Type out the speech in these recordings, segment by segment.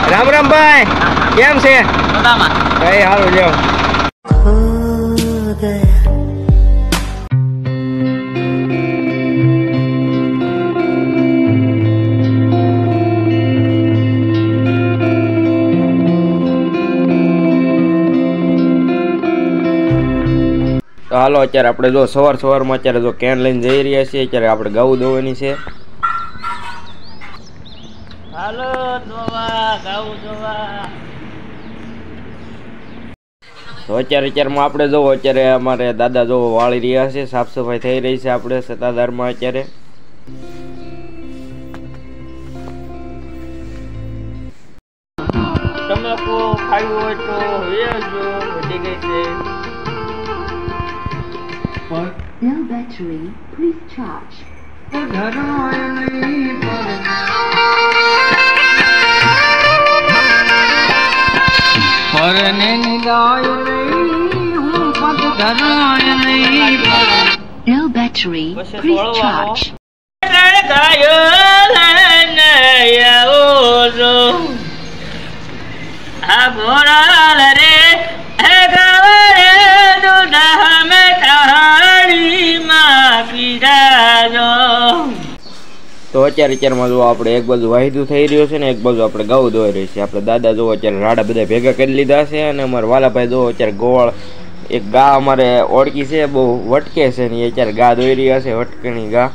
રામ રામ ભાઈ, કેમ છે? બતામાં કઈ હારું લ્યો. તો હાલો અત્યારે આપણે જો સવારમાં અત્યારે જો કેન લઈને જઈ રહ્યા છીએ. અત્યારે આપણે ગાવું દોવાની છે. હાલો દોવા ગાવું દોવા. તો અત્યારમાં આપણે જોવો અત્યારે અમારે દાદા જોવો વાળી રહ્યા છે, સાફ સફાઈ થઈ રહી છે આપણે સત્તાધારમાં. અત્યારે તમાકુ ખાવું હોય તો વેચજો, વધી ગઈ છે. Cell battery, please charge. Cell battery, please charge. તો અત્યારમાં જો આપણે એક બાજુ વાહિદું થઈ રહ્યું છે ને એક બાજુ આપણે ગાવું દોઈ રહી છે. આપણે દાદા જો અત્યારે રાડા બધા ભેગા કરી લીધા છે અને અમારા વાલાભાઈ જો અત્યારે ગોળ એક ગા અમારે ઓળખી છે, બહુ વટકે છે ને અત્યારે ગા દોઈ રહ્યા છે, વટકણી ગા.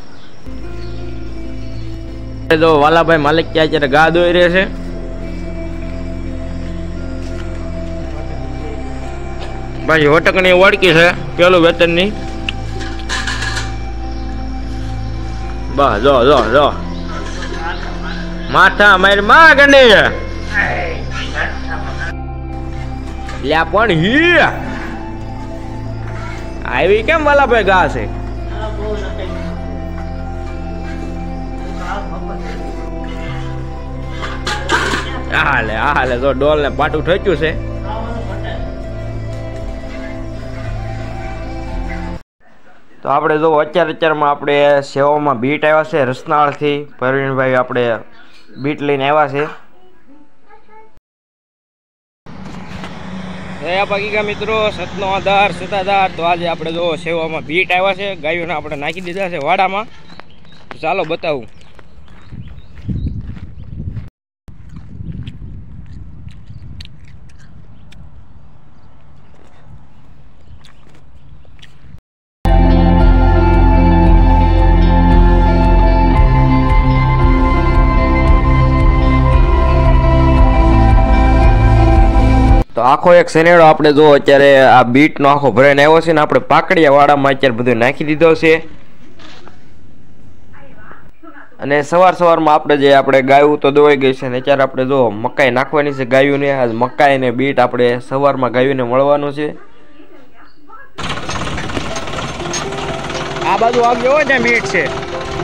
જો વાલાભાઈ માલિક ત્યાં અત્યારે ગા દોઈ રહ્યા છે. ભાઈ વટકણી ઓળખી છે પેલું વેતનની. બસ જો જો જો માથા મારી માં ગંડી લ્યા પણ હી આવી કેમ વાલાભાઈ ગા છે? હાલે જો ડોલ ને પાટું ઠોચ્યું છે. તો આપણે જો અત્યારમાં આપણે સેવામાં બીટ આવ્યા છે રસનાળથી. પરવીનભાઈ આપણે બીટ લઈને આવ્યા છે. બાકી મિત્રો સતનો આધાર સતાધાર. તો આજે આપણે જો સેવામાં બીટ આવ્યા છે, ગાયોને આપણે નાખી દીધા છે વાડામાં. ચાલો બતાવું. તો આખો એક શેનેડો આપણે જો અત્યારે આ બીટનો આખો ભરાઈને આવ્યો છે ને આપણે પાકડિયા વાડામાં અત્યારે બધું નાખી દીધો છે. અને સવારમાં આપણે જે આપણે ગાયું તો દોવાઈ ગઈ છે ને અત્યારે આપણે જો મકાઈ નાખવાની છે ગાયુંને. આજ મકાઈ ને બીટ આપણે સવારમાં ગાયુંને મળવાનું છે. આ બાજુ આવ્યો હોય ત્યાં બીટ છે.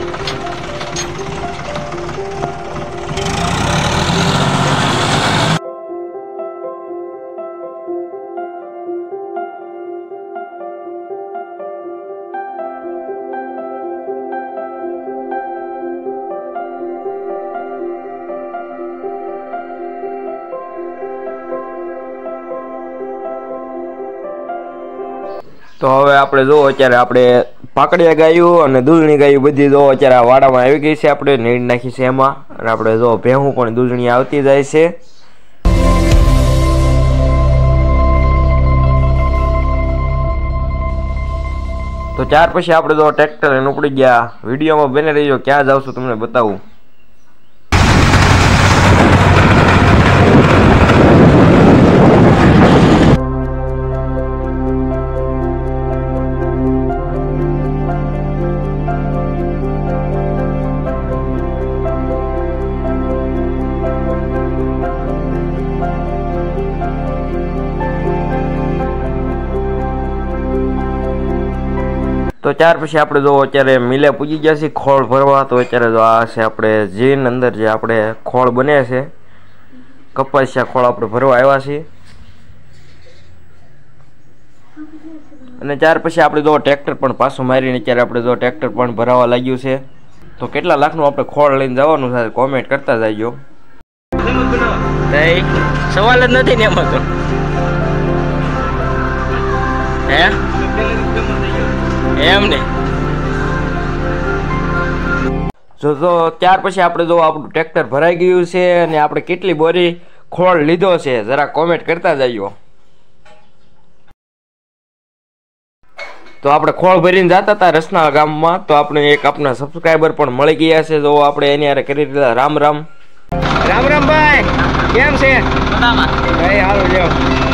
તો હવે આપણે જો અત્યારે આપણે પાકડિયા ગાયું અને દૂધણી ગાયું બધી જો અત્યારે આ વાડામાં આવી ગઈ છે. આપણે નીડ નાખી છે એમાં. અને આપણે જો ભેહું પણ દૂધણી આવતી જાય છે. તો ત્યાર પછી આપણે જો ટ્રેક્ટર એને ઉપડી ગયા. વિડીયોમાં બને રહીજો, ક્યાં જાવ છું તમને બતાવું. તો ત્યાર પછી આપણે જો અત્યારે મિલે પૂજી ગયા છીએ ખોળ ભરવા. તો અત્યારે જો આ છે આપણે જીન અંદર જે આપણે ખોળ બને છે, કપાસિયા ખોળ આપણે ભરવા આવ્યા છીએ. અને ત્યાર પછી આપણે જો ટ્રેક્ટર પણ પાછું મારીને અત્યારે આપણે જો ટ્રેક્ટર પણ ભરાવા લાગ્યું છે. તો કેટલા લાખનું આપણે ખોળ લઈને જવાનું છે કોમેન્ટ કરતા જાયજો. સવાલ જ નથી ને એમાં તો હે એમ ને જો તો ત્યાર પછી આપણે જો આપણું ટ્રેક્ટર ભરાઈ ગયું છે અને આપણે કેટલી બોરી ખોળ લીધો છે જરા કોમેન્ટ કરતા જઈઓ. તો આપણે ખોળ ભરીને જતા હતા રસના ગામમાં તો આપણે એક આપણા સબસ્ક્રાઈબર પણ મળી ગયા છે. જો આપણે એની હારે કરી દીધા રામ રામ રામ રામ ભાઈ કેમ છે ભાઈ હાલો લ્યો.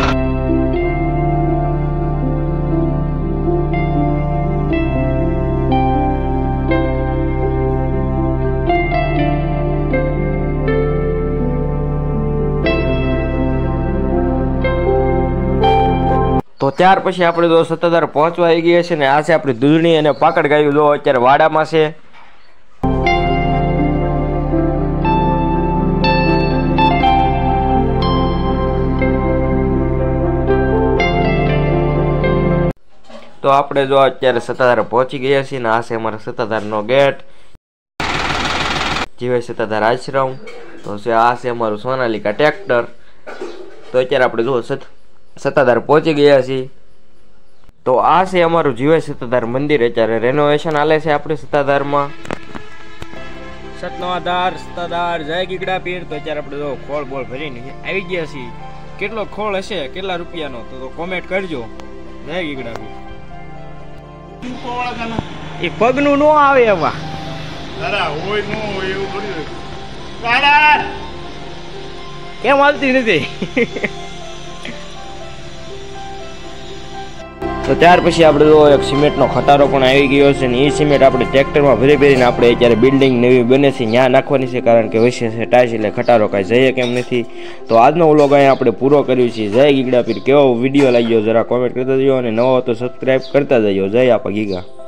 તો ત્યાર પછી આપણે જો સત્તાધાર પહોંચવા આવી ગયા છે ને આ છે આપણી દૂધણી અને પાકડ ગાયું જો અત્યારે વાડામાં છે. તો આપણે જો અત્યારે સત્તાધાર પહોંચી ગયા છીએ ને આ છે અમારા સત્તાધારનો ગેટ જીવે સત્તાધાર આશ્રમ. તો આ છે અમારું સોનાલિકા ટ્રેક્ટર. તો અત્યારે આપણે જો સત્તાધાર પહોંચી ગયા છીએ. તો આ છે અમારું જીવે સત્તાધાર મંદિર. અત્યારે રેનોવેશન હાલે છે આપણે સત્તાધારમાં. સતનોધાર સત્તાધાર જય ગીગડા પીર. તો અત્યારે આપણે જો ખોળ બોળ ભરીને આવી ગયા છીએ. કેટલો ખોળ હશે કેટલા રૂપિયાનો તો કોમેન્ટ કરજો. જય ગીગડા પીર. એ પગનું નો આવે એમાં કેમ હાલતી નથી. તો ત્યાર પછી આપણે જો એક સિમેન્ટનો ખટારો પણ આવી ગયો છે ને એ સિમેન્ટ આપણે ટ્રેક્ટરમાં ભરી ભરીને આપણે અત્યારે બિલ્ડિંગ નવી બને છે ત્યાં નાખવાની છે કારણ કે વચ્ચે છે ટાઈસ એટલે ખટારો કાંઈ જઈએ કેમ નથી. તો આજનો વ્લોગ અહીંયા આપણે પૂરો કર્યો છે. જય ગીગડા પીર. કેવો વિડીયો લાગ્યો જરા કોમેન્ટ કરતા જજો અને નવો તો સબસ્ક્રાઈબ કરતા જજો. જય આપા ગીગા.